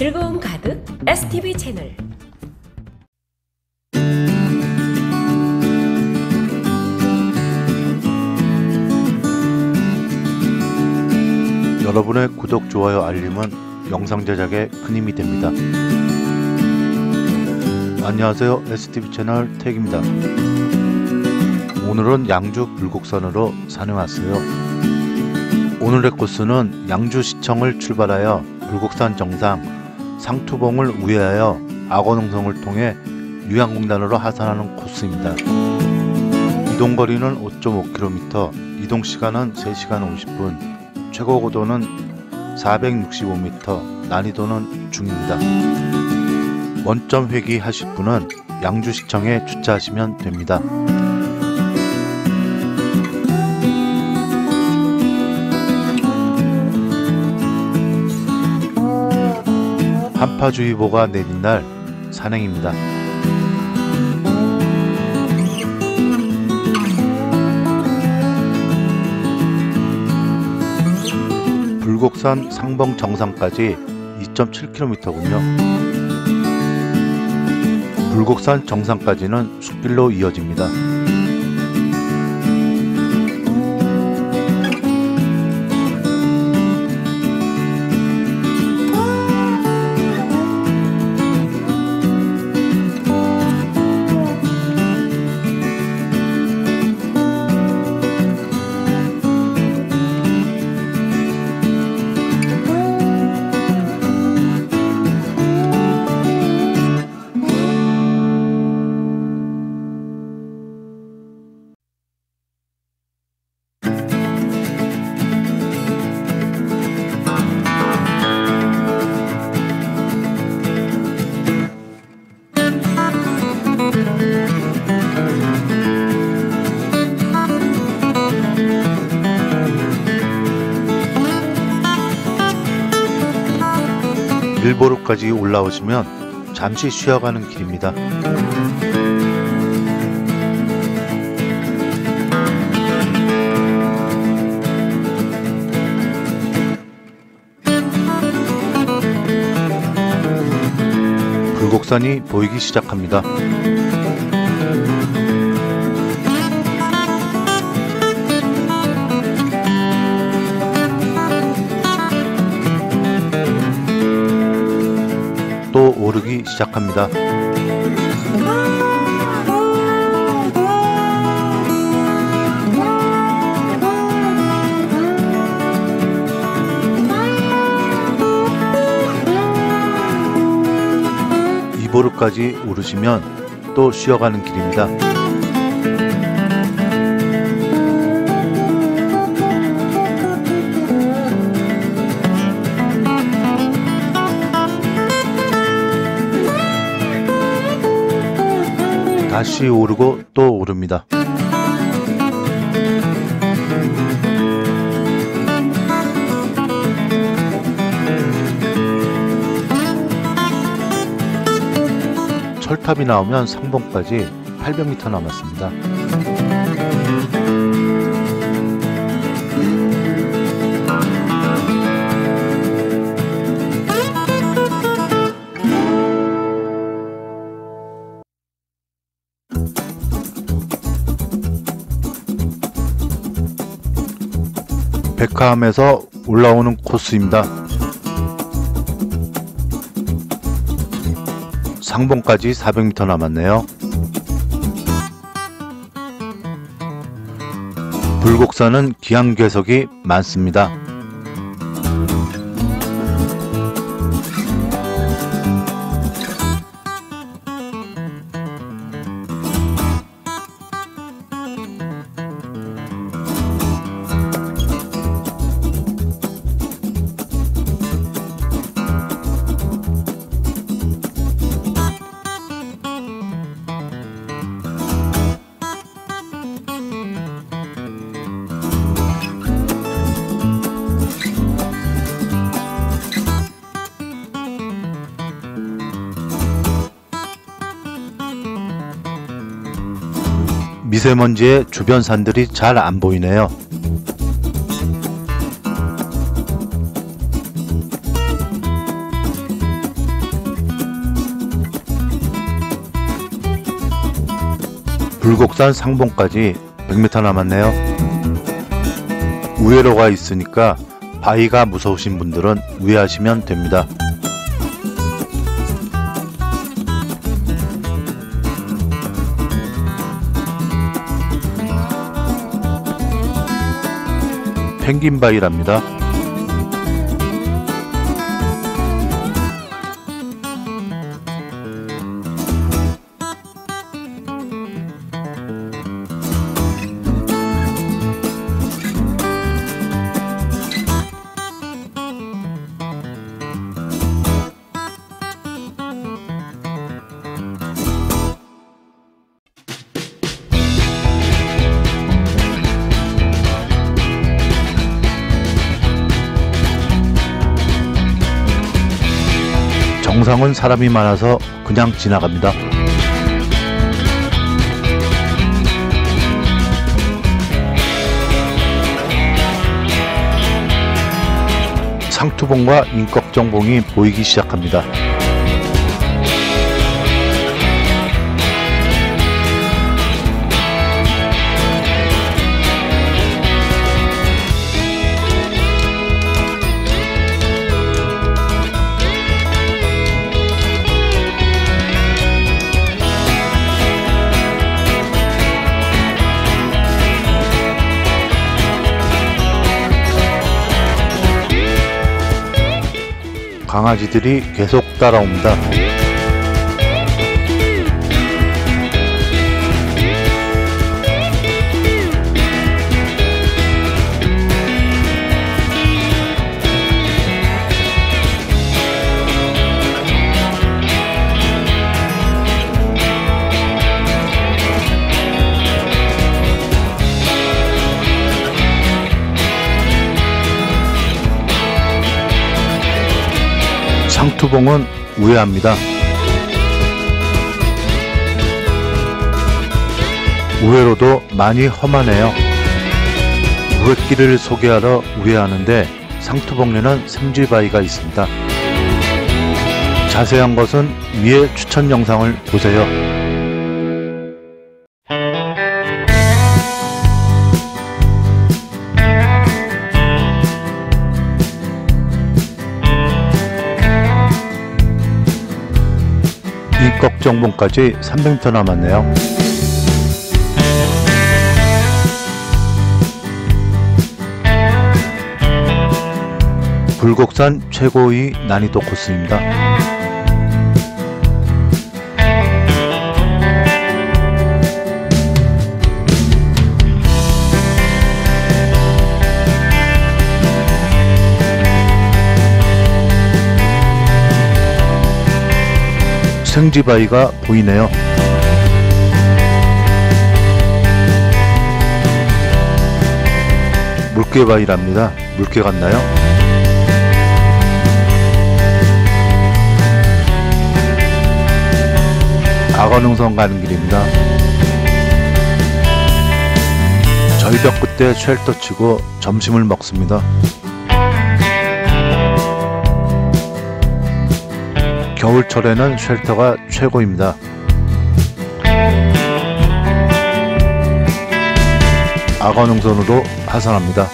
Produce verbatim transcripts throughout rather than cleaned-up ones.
즐거움 가득 에스티비 채널. 여러분의 구독, 좋아요, 알림은 영상 제작에 큰 힘이 됩니다. 안녕하세요, 에스티비 채널 택입니다. 오늘은 양주 불곡산으로 산에 왔어요. 오늘의 코스는 양주시청을 출발하여 불곡산 정상 상투봉을 우회하여 악어농성을 통해 유양공단으로 하산하는 코스입니다. 이동거리는 오 점 오 킬로미터, 이동시간은 세 시간 오십 분, 최고 고도는 사백육십오 미터, 난이도는 중입니다. 원점 회귀 하실 분은 양주시청에 주차하시면 됩니다. 한파주의보가 내린 날 산행입니다. 불곡산 상봉 정상까지 이 점 칠 킬로미터군요. 불곡산 정상까지는 숲길로 이어집니다. 일보루까지 올라오시면 잠시 쉬어가는 길입니다. 불곡산이 보이기 시작합니다. 또 오르기 시작합니다. 이보르까지 오르시면 또 쉬어가는 길입니다. 다시 오르고 또 오릅니다. 철탑이 나오면 상봉까지 팔백 미터 남았습니다. 백화암에서 올라오는 코스입니다. 상봉까지 사백 미터 남았네요. 불곡산은 기암괴석이 많습니다. 미세먼지에 주변 산들이 잘 안 보이네요. 불곡산 상봉까지 백 미터 남았네요. 우회로가 있으니까 바위가 무서우신 분들은 우회하시면 됩니다. 펭귄 바위랍니다. 정상은 사람이 많아서 그냥 지나갑니다. 상투봉과 인꺽정봉이 보이기 시작합니다. 강아지들이 계속 따라옵니다. 상투봉은 우회합니다. 우회로도 많이 험하네요. 우회길을 소개하러 우회하는데 상투봉에는 생쥐바위가 있습니다. 자세한 것은 위에 추천 영상을 보세요. 인꺽정봉까지 삼백 미터 남았네요. 불곡산 최고의 난이도 코스입니다. 생쥐바위가 보이네요. 물개바위랍니다. 물개 같나요? 악어능선 가는 길입니다. 절벽 끝에 쉘터 치고 점심을 먹습니다. 겨울철에는 쉘터가 최고입니다. 악어능선으로 하산합니다.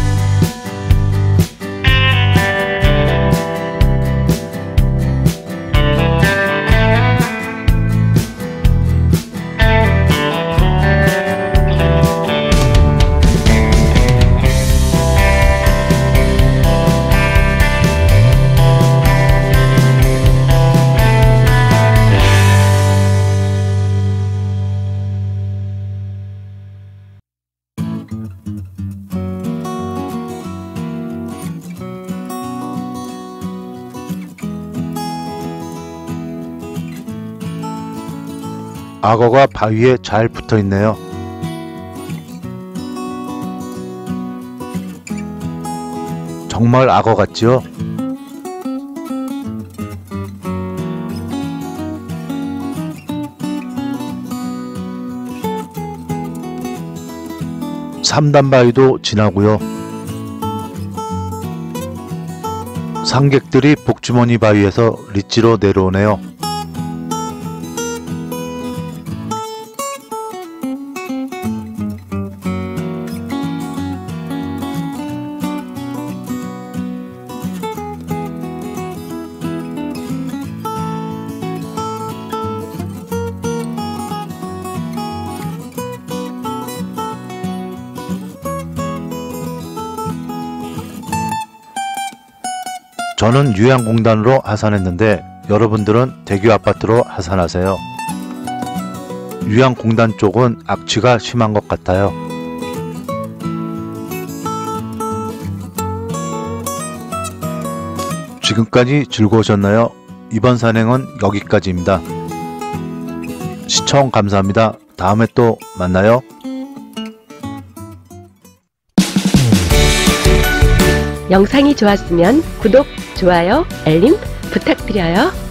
악어가 바위에 잘 붙어 있네요. 정말 악어 같지요? 삼단바위도 지나고요. 상객들이 복주머니 바위에서 리치로 내려오네요. 저는 유양공단으로 하산했는데 여러분들은 대교 아파트로 하산하세요. 유양공단 쪽은 악취가 심한 것 같아요. 지금까지 즐거우셨나요? 이번 산행은 여기까지입니다. 시청 감사합니다. 다음에 또 만나요. 영상이 좋았으면 구독, 좋아요, 알림 부탁드려요.